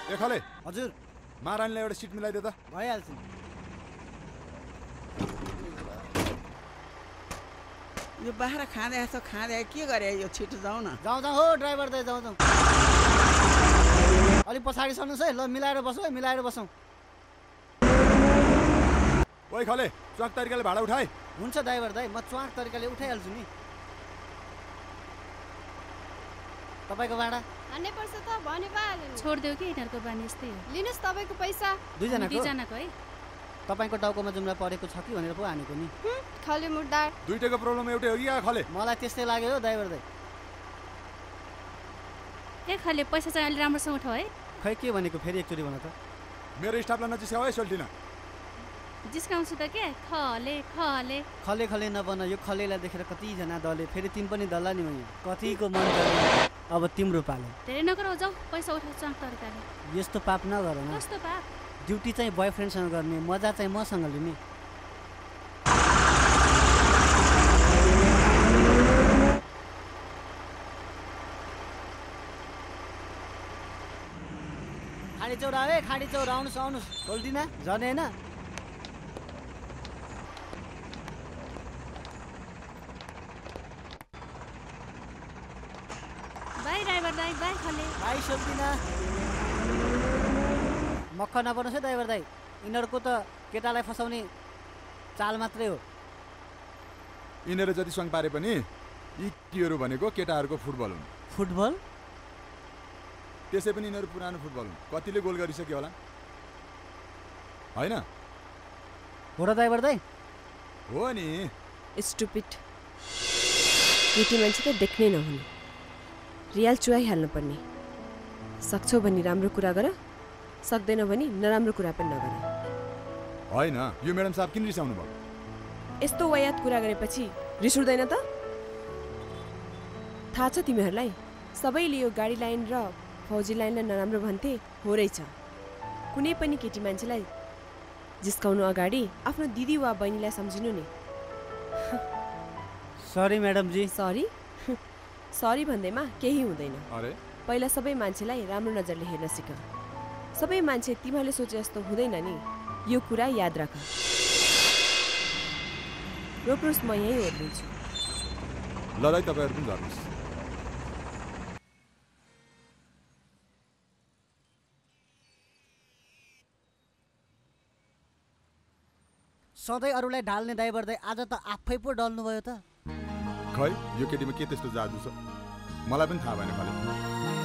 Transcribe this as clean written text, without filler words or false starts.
ए खले हजुर महारानीलाई एउटा सिट मिलाइदे त। भइहाल्छ। यो बाख्रा खाँदै छ खाँदै के गरे यो छिटो जाऊ न। जाउँ हो ड्राइभर दाइ जाउँ। अलि पछाडि सर्नुहोस् है। ल मिलाएर बसौँ है मिलाएर बसौँ। ओइ खले चक तरिकाले भाडा उठाए। हुन्छ ड्राइभर दाइ म च्वाक तरिकाले उठाइहाल्छु नि। तपाईँको भाडा हान्नै पर्छ त भने पाहाल्नु। छोडिदेऊ कि यिनीहरूको बानी यस्तै हो। लिनुहोस् तपाईँको पैसा। दुईजनाको है। तपाईँको टाउकोमा जुम्रा परेको छ कि भनेर पो हानेको नि। खले मुर्दार। दुईटाको प्रब्लम एउटै हो कि खले? मलाई त्यस्तै लाग्यो हो ड्राइभर दाइ। ए खले पैसा चाहिँ अलि राम्रोसँग उठाऊ है। खै के भनेको फेरि एकचोटि भन त। मेरो स्टाफलाई नजिस्काऊ है सोल्टिना। जिस्काउँछु त के खले खले खले खले नबन। यो खलेलाई देखेर कतिजना दले फेरि तिमी पनि दल्ला नि मैले कतिको मन गर्यो। अब तिम्रो पालो। धेरै नगरौ जाऊ पैसा उठाउ चङ्क तरिकाले। यस्तो पाप नगर न। कस्तो पाप? ड्युटी चाहिँ बोयफ्रेन्डसँग गर्ने मजा चाहिँ मसँग लिने। खाडी चौरा है खाडी चौरा आउनुहोस् आउनुहोस् बोल्दिन जाने होइन। बाई ड्राइभर दाइ बाई खले भाइ सोल्दिन। मक्ख नपर्नुहोस् है ड्राइभर दाइ। यिनीहरूको त केटालाई फसाउने चाल मात्रै हो। यिनीहरू जति सङ्ग पारे पनि यी केहरू भनेको केटाहरूको फुटबल हुन्। फुटबल? त्यसै पनि यिनीहरू पुरानो फुटबल हुन्। कतिले गोल गरिसक्यो होला होइन? हो र ड्राइभर दाइ? हो नि। स्टुपिड केटी मान्छे त देख्नै नहुने। रियाल चुहाइहाल्नु पर्ने। सक्छौ भने राम्रो कुरा गर, सक्दैन भने नराम्रो कुरा पनि नगर। होइन यो म्याडम साहब किन रिसाउनु भयो? यस्तो वायात कुरा गरेपछि रिस उठ्दैन त? थाहा छ तिमीहरूलाई सबैले यो गाडी लाइन र फौजी लाइनलाई नराम्रो भन्थे हो रहेछ। कुनै पनि केटी मान्छेलाई जिस्काउनु अगाडि आफ्नो दिदी वा बहिनीलाई सम्झिनु नि। Sorry madam ji. Sorry sorry भन्दैमा केही हुँदैन। अरे पहिला सबै मान्छेलाई राम्रो नजरले हेर्न सिक। सबै मान्छे तिमीहरूले सोचे जस्तो हुँदैन नि, यो कुरा याद राख। रोक्नुहोस् म यहीँ ओर्लिन्छु। ल है तपाईँहरू पनि झर्नुहोस्। सधैँ अरूलाई ढाल्ने ड्राइभर दाइ आज त आफै पो डल्नुभयो त। खै यो केटीमा के त्यस्तो जादु छ मलाई पनि थाहा भएन खले।